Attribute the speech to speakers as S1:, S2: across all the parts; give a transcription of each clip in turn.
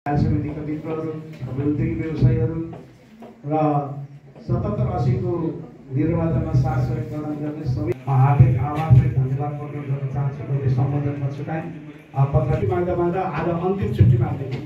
S1: समितिका मित्रहरू, भौतिक व्यवसायीहरू र 77-80 को निर्वाचनमा साथ सहयोग प्रदान गर्ने सबै हार्दिक आभार धन्यवाद प्रकट गर्न चाहन्छु। मैले सम्बोधनमा छुटाएँ पत्रकार माग्दा आज अन्तिम छुट्टीमा हालेको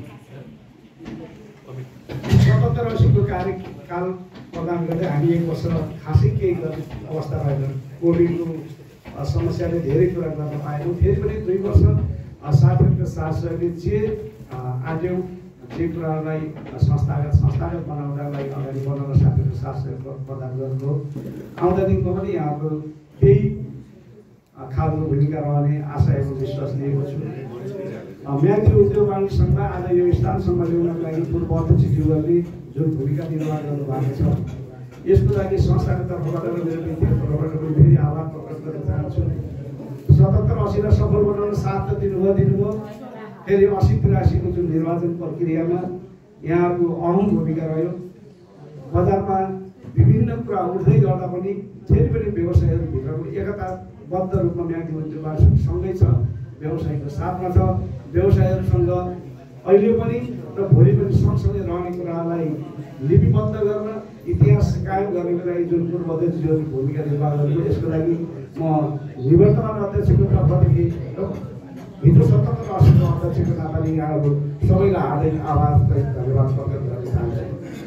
S1: 77-80 को कार्यकाल प्रदान गर्दै हामी 1 वर्ष खासै केही गर्ने अवस्था रहेन। कोभिडको समस्याले धेरै कुरा गर्न पाएनौँ। फेरि पनि 2 वर्ष साथीहरूको साथ सहयोगले आज जे कुरालाई संस्थागत बनाउनलाई अगाडि बढाउन साथीहरूको साथ सहयोग प्रदान गर्नुभयो। आउँदा दिनको पनि यहाँको केही खालको भूमिका रहने आशा एवं विश्वास लिएको छु। म्याग्दी उद्योग वाणिज्य सङ्घमा आज यो स्थानसम्म ल्याउनको लागि पूर्व अध्यक्षज्यूहरूले जुन भूमिका निर्वाह गर्नुभएको छ, यसको लागि संस्थाको तर्फबाट र मेरो व्यक्तिगत तर्फबाट पनि फेरि आभार प्रकट गर्न चाहन्छु। 77-80 लाई सफल बनाउन साथ त दिनुभयो। फेरि 80-83 को जुन निर्वाचन प्रक्रियामा यहाँको अहम भूमिका रह्यो। बजारमा विभिन्न कुरा उठ्दै गर्दा पनि फेरि पनि व्यवसायीहरूभित्रको एकताबद्ध रूपमा म्याग्दी उद्योग सँगै छ, व्यवसायको साथमा छ। व्यवसायीहरूसँग अहिले पनि र भोलि पनि सँगसँगै रहने कुरालाई लिपिबद्ध गर्न, इतिहास कायम गर्नको लागि जुन पूर्व अध्यक्षज्यूहरूले भूमिका निर्वाह गर्नुभयो, यसको लागि म निवर्तमान अध्यक्षको तर्फदेखि हिजो 77-80 को अध्यक्षको नाताले यहाँहरू सबैलाई हार्दिक आभार धन्यवाद प्रकट गर्न चाहन्छु।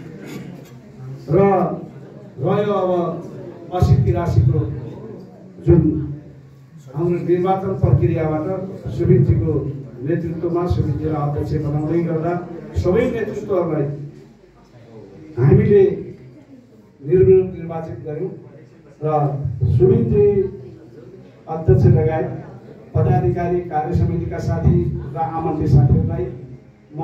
S1: र रह्यो अब 80-83 को जुन हाम्रो निर्वाचन प्रक्रियाबाट सुबिनजीको नेतृत्वमा सुबिनजीलाई अध्यक्ष बनाउँदै गर्दा सबै नेतृत्वहरूलाई हामीले निर्विरोध निर्वाचित गर्यौँ र सुबिनजी अध्यक्ष लगायत पदाधिकारी, कार्य समितिका साथी र आमन्त्रित साथीहरूलाई म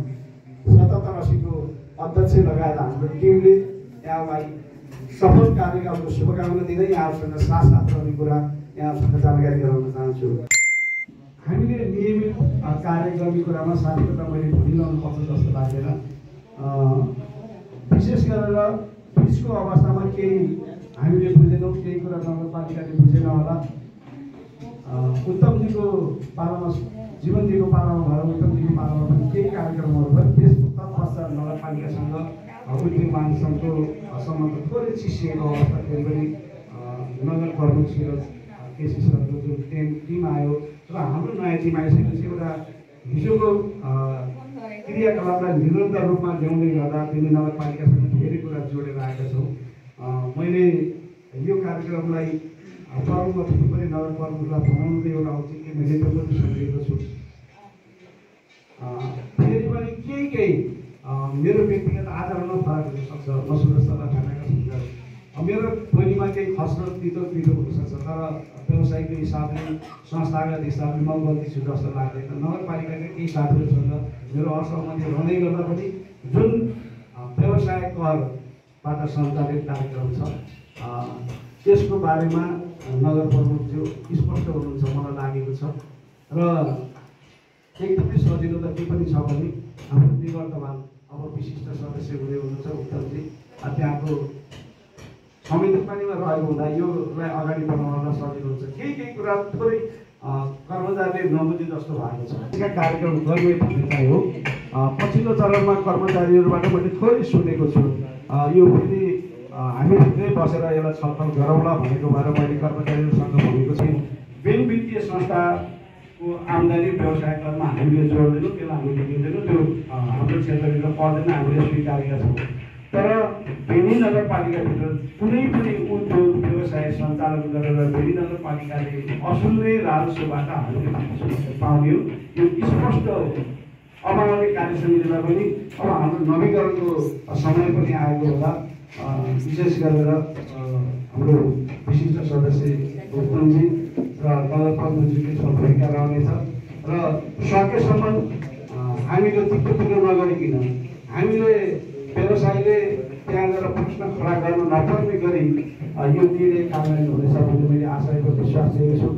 S1: 77-80 को अध्यक्ष लगायत हाम्रो टिमले यहाँलाई सफल कार्यकालको शुभकामना दिँदै यहाँहरूसँग साथ रहने कुरा यहाँहरूसँग जानकारी गराउन चाहन्छु। हामीले नियमित कार्य गर्ने कुरामा साथीहरूलाई मैले भुलिरहनु पर्छ जस्तो लागेन। विशेष गरेर बिचको अवस्थामा केही हामीले बुझेनौँ, केही कुरा नगरपालिकाले बुझेन होला। उत्तमजीको पालामा, जीवनजीको पालामा भएर उत्तमजीको पालामा पनि केही कार्यक्रमहरू भयो। त्यस तत्पश्चात नगरपालिकासँग उद्योग वाणिज्य सङ्घको सम्बन्ध थोरै चिसिएको अवस्था फेरि पनि नगर प्रमुख केसी सरको जुन टिम आयो र हाम्रो नयाँ टिम आइसकेपछि एउटा हिजोको क्रियाकलापलाई निरन्तर रूपमा ल्याउँदै गर्दा तिमी नगरपालिकासँग धेरै कुरा जोडेर आएका छौँ। मैले यो कार्यक्रमलाई प्रमुख पनि नगर प्रमुखलाई बनाउनु एउटा औचित्य मैले त्यो पनि सम्झेको छु। फेरि पनि केही मेरो व्यक्तिगत आधारमा फरक हुनसक्छ। म सुरक्षालाई खानाका सुझाव मेरो बोलीमा केही खस्रो तितो हुनसक्छ, तर व्यवसायिक हिसाबले, संस्थागत हिसाबले म गल्ती छु जस्तो लाग्दैन। नगरपालिकाका केही साथीहरूसँग मेरो असहमति रहँदै गर्दा पनि जुन व्यवसाय करबाट सञ्चालित कार्यक्रम छ त्यसको बारेमा नगर प्रमुखज्यू स्पष्ट हुनुहुन्छ मलाई लागेको छ। र एकदमै सजिलो त के पनि छ भने हाम्रो निवर्तमान अब विशिष्ट सदस्य हुँदै हुनुहुन्छ उत्तमजी, त्यहाँको संविधानमा रहेको हुँदा योलाई अगाडि बढाउन सजिलो हुन्छ। केही कुरा थोरै कर्मचारीले नबुझे जस्तो भएको छ। कार्यक्रम गर्ने भन्ने चाहिँ हो। पछिल्लो चरणमा कर्मचारीहरूबाट मैले थोरै सुनेको छु, यो फेरि हामीभित्रै बसेर यसलाई छलफल गरौँला भनेको भएर मैले कर्मचारीहरूसँग भनेको छु। बैंक वित्तीय संस्थाको आम्दानी व्यवसाय करमा हामीले जोड्दैनौँ, त्यसलाई हामीले दिँदैनौँ, त्यो हाम्रो क्षेत्रभित्र पर्दैन, हामीले स्वीकारेका छौँ। तर भेनी नगरपालिकाभित्र कुनै पनि उद्योग व्यवसाय सञ्चालन गरेर भेनी नगरपालिकाले असुल्ने राजस्वबाट हामीले पाउने हो, यो स्पष्ट हो। अब आउने कार्य समितिलाई पनि अब हाम्रो नवीकरणको समय पनि आएको होला। विशेष गरेर हाम्रो विशिष्ट सदस्य उत्तमजी र नगर प्रमुखजीको भूमिका रहनेछ र सकेसम्म हामीले तिक्रो नगरिकन हामीले व्यवसायले त्यहाँ गएर प्रश्न खडा गर्न नपर्ने गरी यो निर्णय कार्यान्वयन हुनेछ भन्ने मैले आशा र विश्वास लिएको छु।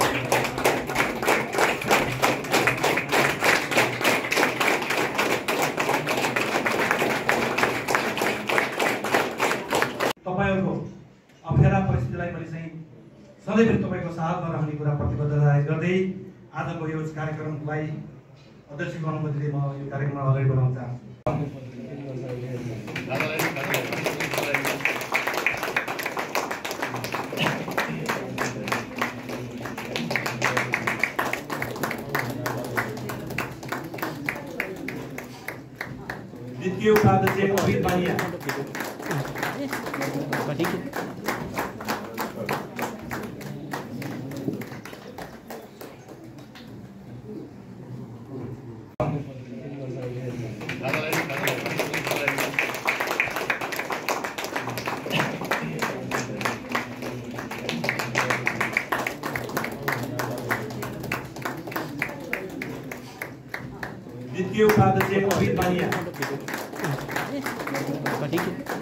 S2: तपाईँहरूको अप्ठ्यारा परिस्थितिलाई पनि चाहिँ सधैँ पनि तपाईँको साथमा रहने कुरा प्रतिबद्धता गर्दै आजको यो कार्यक्रमलाई अध्यक्षको अनुमतिले म यो कार्यक्रमलाई अगाडि बढाउन चाहन्छु। द्वितीय उपाध्यक्ष अभित बानिया। द्वितीय उपाध्यक्ष अभित बानिया।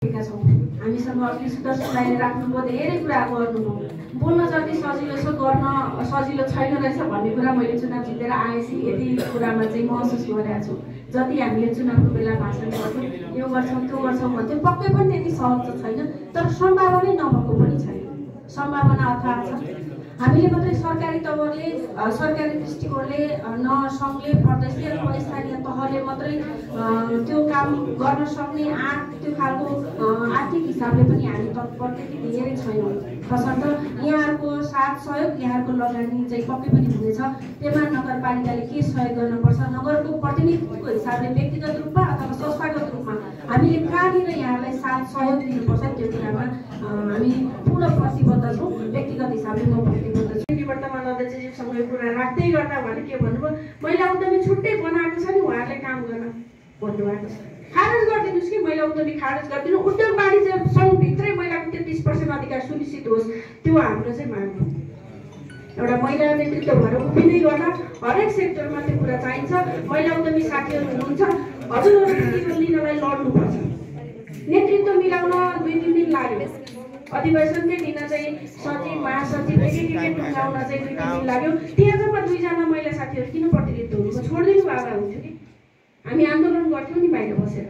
S3: छौँ। हामीसँग अघि सुदर्शन राईले राख्नुभयो, धेरै कुरा गर्नुभयो। बोल्न जति सजिलो छ गर्न सजिलो छैन रहेछ भन्ने कुरा मैले चुनाव जितेर आएपछि यति कुरामा चाहिँ महसुस गरिरहेको छु। जति हामीले चुनावको बेला भाषण गर्छौँ, यो गर्छौँ त्यो गर्छौँ भन्थ्यो, पक्कै पनि त्यति सहज त छैन, तर सम्भावनै नभएको पनि छैन। सम्भावना अथाह छ। हामीले मात्रै सरकारी तवरले सरकारी दृष्टिकोणले न सङ्घले प्रदेशले अथवा स्थानीय तहले मात्रै त्यो काम गर्न सक्ने त्यो खालको आर्थिक हिसाबले पनि हामी तत्पर त्यति धेरै छैनौँ। तसर्थ यहाँहरूको साथ सहयोग, यहाँहरूको लगानी चाहिँ पक्कै पनि हुनेछ। त्यसमा नगरपालिकाले के सहयोग गर्नुपर्छ, नगरको प्रतिनिधित्वको हिसाबले व्यक्तिगत रूपमा अथवा संस्थागत रूपमा हामीले कहाँनिर यहाँलाई साथ सहयोग दिनुपर्छ त्यो कुरामा हामी पूर्ण प्रतिबद्ध छौँ। व्यक्तिगत हिसाबले म प्रतिबद्ध छु। वर्तमान अध्यक्षज्यूसँग यो कुरा राख्दै गर्दा उहाँले के भन्नुभयो, महिला उद्यमी छुट्टै बनाएको छ नि उहाँहरूले काम गर्न भन्नुभएको छ। खारेज गरिदिनुहोस् कि महिला उद्यमी खारेज गरिदिनु, उद्योग वाणिज्य सङ्घभित्रै महिलाको 33% अधिकार सुनिश्चित होस्, त्यो हाम्रो चाहिँ माग हो। एउटा महिला नेतृत्व भएर उभिँदै गर्न हरेक सेक्टरमा त्यो कुरा चाहिन्छ। महिला उद्यमी साथीहरू हुनुहुन्छ, हजुरहरू नेतृत्व लिनलाई लड्नुपर्छ। नेतृत्व मिलाउन 2-3 दिन लाग्यो। अधिवेशनकै दिन चाहिँ सचिव महासचिव एकीकृत टुङ्गाउन चाहिँ 2-3 दिन लाग्यो। त्यहाँ जब 2 जना महिला साथीहरू किन प्रतिनिधित्व हुनुभयो, छोडिदिनु भए हुन्थ्यो कि हामी आन्दोलन गर्थ्यौँ नि बाहिर बसेर।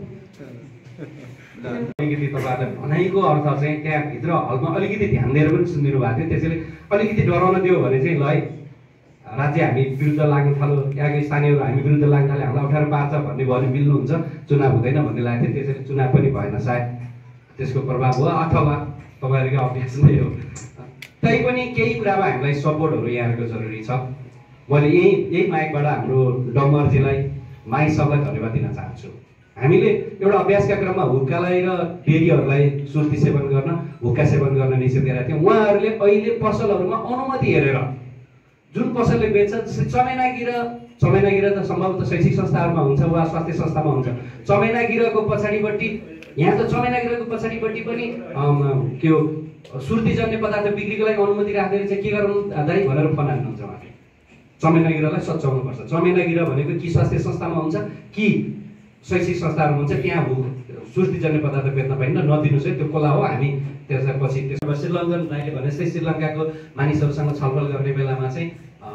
S4: अलिकति तपाईँहरूले भनाइको अर्थ चाहिँ त्यहाँभित्र हलमा अलिकति ध्यान दिएर पनि सुनिदिनु भएको थियो। त्यसैले अलिकति डराउन दियो भने चाहिँ ल है राज्य हामी विरुद्ध लाग्न थाल्यो, यहाँको स्थानीयहरू हामी विरुद्ध लाग्न थाल्यो, हामीलाई अप्ठ्यारो पार्छ भन्ने भयो भने मिल्नुहुन्छ, चुनाव हुँदैन भन्ने लागेको थियो। त्यसैले चुनाव पनि भएन, सायद त्यसको प्रभाव हो अथवा तपाईँहरूको अभ्यास नै हो। तैपनि केही कुरामा हामीलाई सपोर्टहरू यहाँहरूको जरुरी छ। मैले यही माइकबाट हाम्रो डम्बरजीलाई माई सबलाई धन्यवाद दिन चाहन्छु। हामीले एउटा अभ्यासका क्रममा हुक्कालाई र डेरीहरूलाई सुस्ती सेवन गर्न, हुक्का सेवन गर्न निषेध गरेका थियौँ। उहाँहरूले अहिले पसलहरूमा अनुमति हेरेर जुन पसलले बेच्छ, जस्तै चमेनागिरा त सम्भवतः शैक्षिक संस्थाहरूमा हुन्छ वा स्वास्थ्य संस्थामा हुन्छ। चमेनागिराको पछाडिपट्टि यहाँ त चमेनागिराको पछाडिपट्टि पनि के हो सुर्तीजन्य पदार्थ बिक्रीको लागि अनुमति राख्दै चाहिँ के गरौँ दाइ भनेर फोन हान्नुहुन्छ उहाँले। चमेनागिरालाई सच्याउनुपर्छ। चमेनागिरा भनेको कि स्वास्थ्य संस्थामा हुन्छ कि शैक्षिक संस्थाहरूमा हुन्छ, त्यहाँ सुर्तीजन्य पदार्थ बेच्न पाइन्न, नदिनुहोस् है, त्यो कोला हो। हामी त्यसलाई पछि त्यसमा श्रीलङ्कन दाइले भने जस्तै श्रीलङ्काको मानिसहरूसँग छलफल गर्ने बेलामा चाहिँ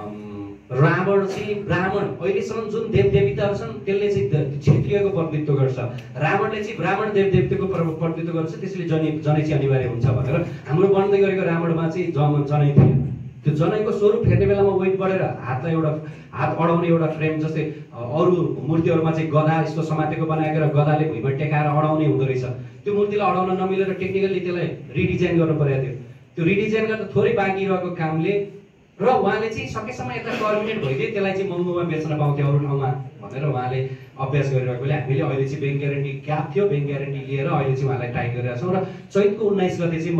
S4: रावण चाहिँ ब्राह्मण अहिलेसम्म जुन देवदेविताहरू छन् त्यसले चाहिँ क्षेत्रीयको प्रतिनिधित्व गर्छ, रावणले चाहिँ ब्राह्मण देवदेवताको प्रतिनिधित्व गर्छ, त्यसले जनै चाहिँ अनिवार्य हुन्छ भनेर हाम्रो बन्दै गरेको रावणमा चाहिँ जनै थियो। त्यो जनैको स्वरूप हेर्ने बेलामा वेट बढेर हातलाई एउटा हात अडाउने एउटा फ्रेम, जस्तै अरू मूर्तिहरूमा चाहिँ गदा यस्तो समातेको बनाएको र गदाले भुइँमा टेकाएर अडाउने हुँदो रहेछ। त्यो मूर्तिलाई अडाउन नमिलेर टेक्निकली त्यसलाई रिडिजाइन गर्नु परेको थियो। त्यो रिडिजाइन गर्दा थोरै बाँकी रहेको कामले र उहाँले चाहिँ सकेसम्म यता टर्मिनेट भइदियो, त्यसलाई चाहिँ महँगोमा बेच्न पाउँथ्यो अरू ठाउँमा भनेर उहाँले अभ्यास गरिरहेकोले हामीले अहिले चाहिँ ब्याङ्क ग्यारेन्टी क्याप थियो, ब्याङ्क ग्यारेन्टी लिएर अहिले चाहिँ उहाँलाई टाइट गरिरहेको छौँ। र चैतको 19 गते चाहिँ म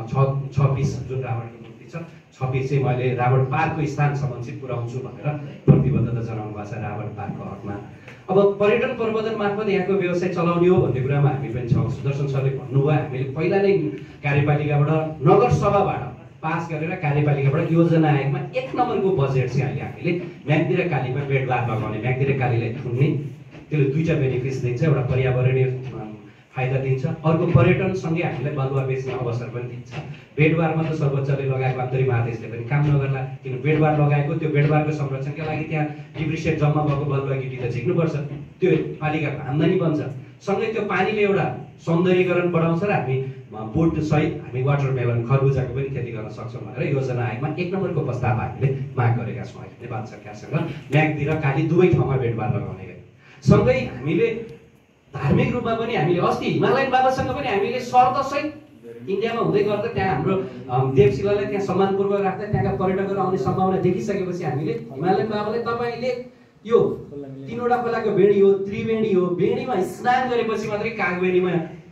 S4: 26 जुन रावणको मूर्ति छ 26 चाहिँ मैले रावण पार्कको स्थानसम्म चाहिँ पुर्याउँछु भनेर प्रतिबद्धता जनाउनु भएको छ रावण पार्कको हकमा। अब पर्यटन प्रबन्धन मार्फत यहाँको व्यवसाय चलाउने हो भन्ने कुरामा हामी पनि छौँ। सुदर्शन सरले भन्नुभयो हामीले पहिला नै कार्यपालिकाबाट नगरसभाबाट पास गरेर कार्यपालिकाबाट योजना आयोगमा 1 नम्बरको बजेट चाहिँ अहिले हामीले म्याग्दी र कालीमा बेडबार लगाउने, म्याग्दी र कालीलाई थुन्ने, त्यसले 2टा बेनिफिट्स दिन्छ। एउटा पर्यावरणीय फाइदा दिन्छ, अर्को पर्यटनसँगै हामीलाई बालुवा बेच्ने अवसर पनि दिन्छ। बेडबारमा त सर्वोच्चले लगाएको अन्तरिम आदेशले पनि काम नगर्ला, किन बेडबार लगाएको त्यो बेडबारको संरक्षणका लागि त्यहाँ डिप्रिसिएट जम्मा भएको बालुवा गिटी त झिक्नुपर्छ, त्यो पालिकाको आम्दानी बन्छ। सँगै त्यो पानीले एउटा सौन्दर्यीकरण बढाउँछ र हामी बोट सहित हामी वाटरमेलन खरबुजाको पनि खेती गर्न सक्छौँ भनेर योजना आयोगमा 1 नम्बरको प्रस्ताव हामीले माग गरेका छौँ नेपाल सरकारसँग। म्याग्दी र काली दुवै ठाउँमा बेडबार लगाउने गरी सँगै हामीले धार्मिक रूपमा पनि हामीले अस्ति हिमालयन बाबासँग पनि हामीले शर्तसहित इन्डियामा हुँदै गर्दा त्यहाँ हाम्रो देवशिलालाई त्यहाँ सम्मानपूर्वक राख्दा त्यहाँका पर्यटकहरू आउने सम्भावना देखिसकेपछि हामीले हिमालयन बाबालाई तपाईँले यो 3वटा खोलाको बेडी हो, त्रिवेणी हो, बेडीमा स्नान गरेपछि मात्रै कागबेडीमा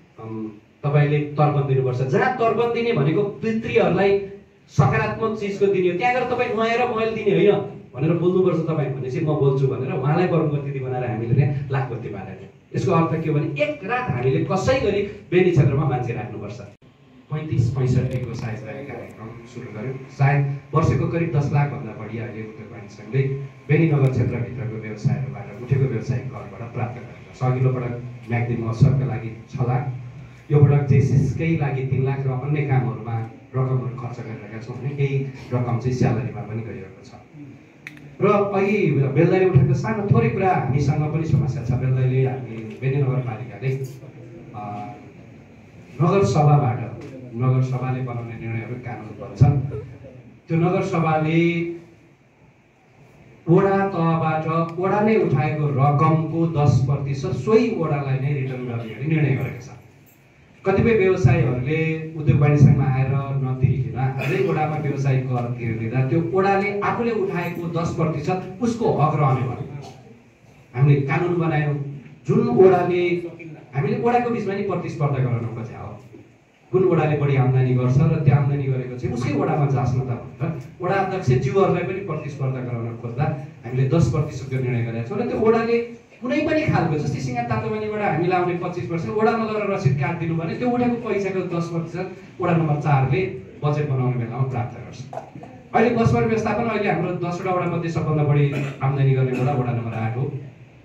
S4: तपाईँले तर्पण दिनुपर्छ। जहाँ तर्पण दिने भनेको पितृहरूलाई सकारात्मक चिजको दिने हो, त्यहाँ गएर तपाईँ नुहाएर मैल दिने होइन भनेर बोल्नुपर्छ तपाईँ भनेपछि म बोल्छु भनेर उहाँलाई परमगति बनाएर हामीले त्यहाँ लाखपति बालेको थियौँ। यसको अर्थ के हो भने एक रात हामीले कसै गरी बेनी क्षेत्रमा मान्छे राख्नुपर्छ। 35-65 को साइज रहेको कार्यक्रम सुरु गर्यौँ। सायद वर्षको करिब 10 लाखभन्दा बढी अहिले उद्योग वाणिज्य सङ्घले बेनी नगर क्षेत्रभित्रको व्यवसायहरूबाट उठेको व्यवसायिक करबाट प्राप्त गरेको छ। अघिल्लो पटक म्याग्दी महोत्सवका लागि 6 लाख, यो पटक जेसिसकै लागि 3 लाख र अन्य कामहरूमा रकमहरू खर्च गरिरहेका छौँ भने केही रकम चाहिँ स्यालेरीमा पनि गइरहेको छ। र अघि बेलदारी उठाएको सानो थोरै कुरा हामीसँग पनि समस्या छ। बेलदारीले हामी बेनी नगरपालिकाले नगरसभाले बनाउने निर्णयहरू कानुन बन्छ। त्यो नगरसभाले वडा तहबाट वडाले उठाएको रकमको 10% सोही वडालाई नै रिटर्न गर्ने गरी निर्णय गरेको छ। कतिपय व्यवसायीहरूले उद्योग वाणिज्य सङ्घमा आएर नतिरिकन हालै वडामा व्यवसायिक कर तिर्दा त्यो वडाले आफूले उठाएको 10% उसको हक रहने भयो। हामीले कानुन बनायौँ जुन वडाले हामीले वडाको बिचमा नि प्रतिस्पर्धा गराउन खोज्या हो। कुन वडाले बढी आम्दानी गर्छ र त्यो आम्दानी गरेको चाहिँ उसकै वडामा जाँच्न त भनेर वडा अध्यक्षज्यूहरूलाई पनि प्रतिस्पर्धा गराउन खोज्दा हामीले 10% को निर्णय गरेका छौँ। र त्यो वडाले कुनै पनि खालको जस्तै सिंगार तातोबानीबाट हामीले आउने 25% वडामा लगेर रसिद काटिदिनु भने त्यो उठेको पैसाको 10% वडा नम्बर 4 ले बजेट बनाउने बेलामा प्राप्त गर्छ। अहिले बसबार व्यवस्थापन अहिले हाम्रो 10वटा वडा मध्ये सबभन्दा बढी आम्दानी गर्ने वडा नम्बर 8 हो।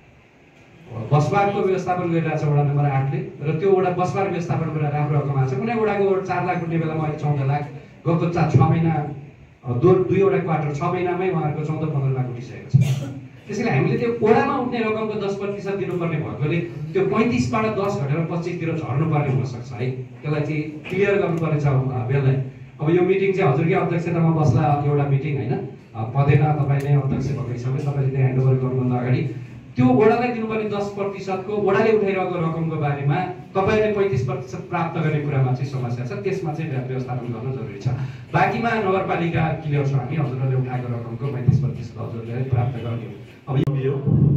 S4: बसबारको व्यवस्थापन गरिरहेछ वडा नम्बर 8 ले र त्यो वडा बसबार व्यवस्थापन गरेर राम्रो रकम आएको छ। कुनै वडाको 4 लाख उठ्ने बेलामा अहिले 14 लाख गएको 6 महिना दुईवटा क्वार्टर 6 महिनामै उहाँहरूको 14-15 लाख उठिसकेको छ। त्यसैले हामीले त्यो वडामा उठ्ने रकमको 10% दिनुपर्ने भएकोले त्यो 35 बाट 10 घटेर 25 तिर झर्नुपर्ने हुन सक्छ है। त्यसलाई चाहिँ क्लियर गर्नुपर्ने छ बेललाई। अब यो मिटिङ चाहिँ हजुरकै अध्यक्षतामा बस्ला एउटा मिटिङ हैन, पदेन तपाईँ नै अध्यक्ष भएको हिसाबले तपाईँले त्यहाँ ह्यान्डओभर गर्नुभन्दा अगाडि त्यो वडालाई दिनुपर्ने 10% को वडाले उठाइरहेको रकमको बारेमा तपाईँले 35% प्राप्त गर्ने कुरामा चाहिँ समस्या छ। त्यसमा चाहिँ व्यवस्थापन गर्न जरुरी छ। बाँकीमा नगरपालिका क्लियर छ। हामी हजुरहरूले उठाएको रकमको 35% हजुरले प्राप्त गर्ने हो। अब
S5: यो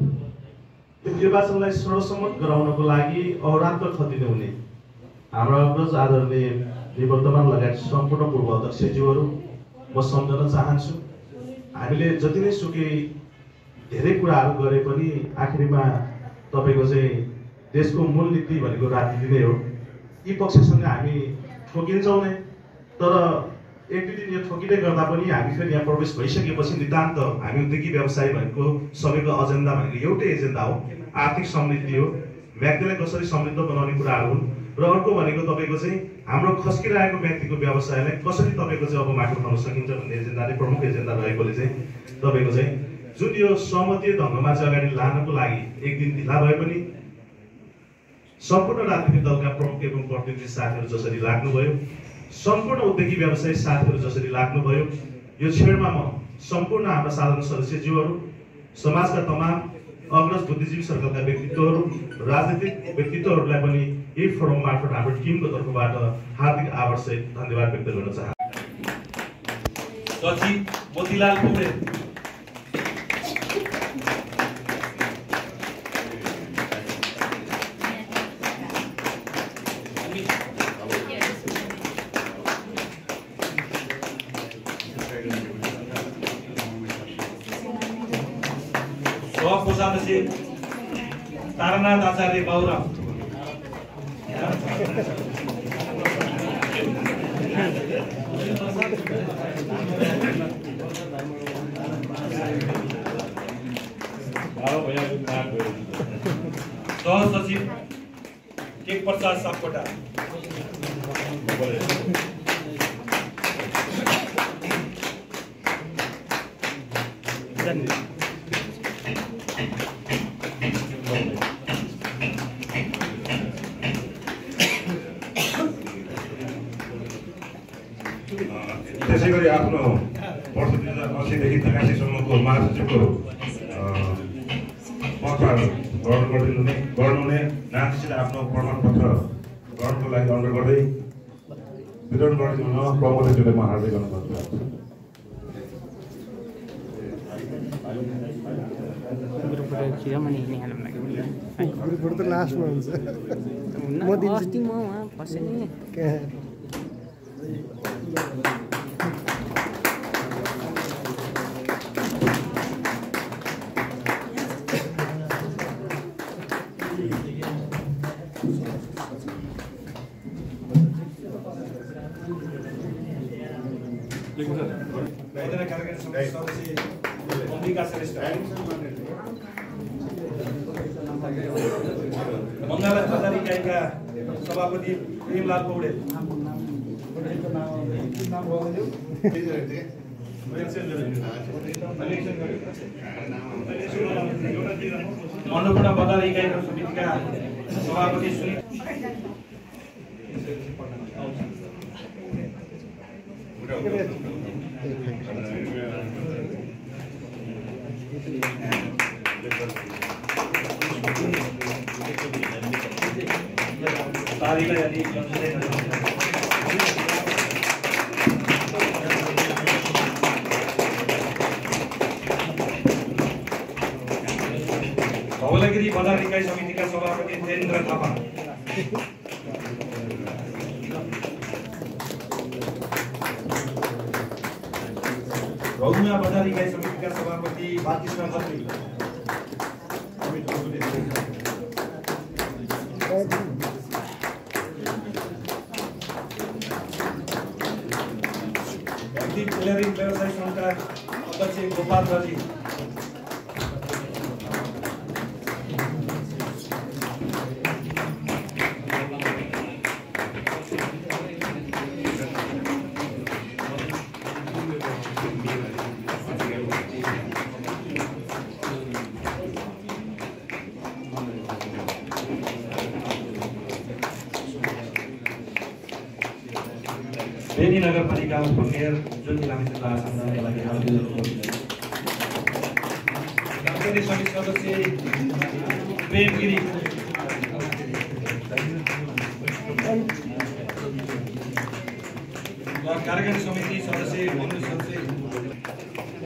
S5: निर्वाचनलाई सर्वसम्मत गराउनको लागि अहोरात्र खटिने हुने हाम्रो अग्रज आदरणीय निवर्तमान लगायत सम्पूर्ण पूर्व अध्यक्षज्यूहरू म सम्झन चाहन्छु। हामीले जति नै सुकै धेरै कुराहरू गरे पनि आखिरमा तपाईको चाहिँ देशको मूल नीति भनेको राजनीति नै हो। यी पक्षसँग हामी ठोकिन्छौँ नै, तर एक दुई दिन यो ठोकिँदै गर्दा पनि हामी फेरि यहाँ प्रवेश भइसकेपछि नितान्त हामी उद्योगी व्यवसाय भनेको सबैको एजेन्डा भनेको एउटै एजेन्डा हो, आर्थिक समृद्धि हो, व्यक्तिलाई कसरी समृद्ध बनाउने कुराहरू हुन्। र अर्को भनेको तपाईँको चाहिँ हाम्रो खस्किरहेको व्यक्तिको व्यवसायलाई कसरी तपाईँको चाहिँ अब माटो उठाउन सकिन्छ भन्ने एजेन्डा नै प्रमुख एजेन्डा रहेकोले चाहिँ तपाईँको चाहिँ जुन यो सहमतीय ढङ्गमा चाहिँ अगाडि लानको लागि एक दिन ढिला भए पनि सम्पूर्ण राजनीतिक दलका प्रमुख एवं प्रतिनिधि साथीहरू जसरी लाग्नुभयो, सम्पूर्ण उद्योगी व्यवसायी साथीहरू जसरी लाग्नुभयो, यो क्षणमा म सम्पूर्ण हाम्रा साधारण सदस्यज्यूहरू, समाजका तमाम अग्रज बुद्धिजीवी सर्कलका व्यक्तित्वहरू, राजनीतिक व्यक्तित्वहरूलाई पनि यही फोरम मार्फत हाम्रो टिमको तर्फबाट हार्दिक आभार धन्यवाद व्यक्त गर्न चाहन्छु।
S2: सचिव मोतीलाल पौडेल। कोषाध्यक्ष तारानाथ आचार्य बाबुराम। सहसचिव केक प्रसाद सापकोटा।
S6: त्यसै गरी आफ्नो वर्ष 2080 देखि 83सम्मको महासचिवको पदभार गर्नुहुने नानीसित आफ्नो प्रमाणपत्र ग्रहणको लागि अनुरोध गर्दै वितरण गरिदिनु प्रमुखज्यूलाई म हार्दिक अनुरोध गर्छु।
S2: कार्यक्रम सदस्य अम्बिका श्रेष्ठ। मङ्गला बजार इकाइका सभापति प्रेमलाल पौडेल अन्नपूर्ण बजार इकाइका समितिका सभापति सुनिल धौलागिरी बजार इकाइ समितिका सभापति तेन्द्र थापा रौमिया बजार इकाइ समितिका सभापति बालकृष्ण खत्री टेलरिङ व्यवसाय सङ्घका अध्यक्ष गोपाल दर्जी बेनी नगरपालिकामा प्रमेयर ज्योति लामिछाने सम्झनाका लागि आवेदन कार्यकारी समिति सदस्य प्रेम गिरी कार्यकारी समिति सदस्य मनु सदस्य